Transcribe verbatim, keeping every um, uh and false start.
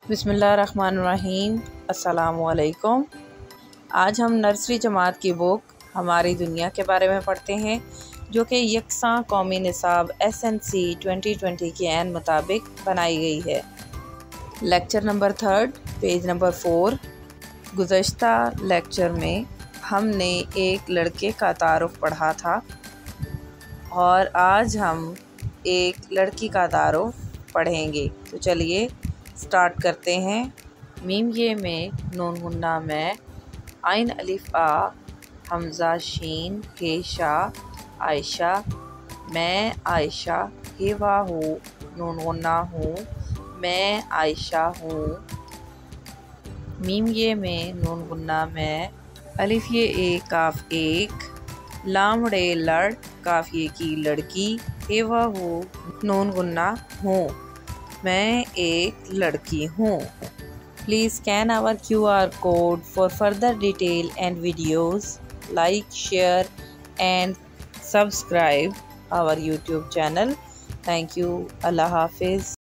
बिस्मिल्लाहिर्रहमानिर्रहीम। अस्सलामुअलैकुम। आज हम नर्सरी जमात की बुक हमारी दुनिया के बारे में पढ़ते हैं, जो कि यकसा कौमी निसाब S N C twenty twenty के ऐन मुताबिक बनाई गई है। Lecture number third, page number four. गुज़श्ता लेक्चर में हमने एक लड़के का तारुफ पढ़ा था और आज हम एक लड़की का तारुफ पढ़ेंगे। तो चलिए स्टार्ट करते हैं। मीम ये में, नून गुन्ना में, आइन अलिफ आ, हमज़ा शीन हे शा, आयशा, मैं आयशा, हे वाह हूँ, नून गुन्ना हूँ, मैं आयशा हूँ। मीम ये में, नून गुन्ना में, अलिफ ये ए, काफ एक, लाम रे लड़, काफ ये की लड़की, हे वाह हूँ, नून गुन्ना हूँ, मैं एक लड़की हूँ। Please scan our Q R code for further detail and videos. Like, share and subscribe our YouTube channel. Thank you. अल्लाह हाफिज़।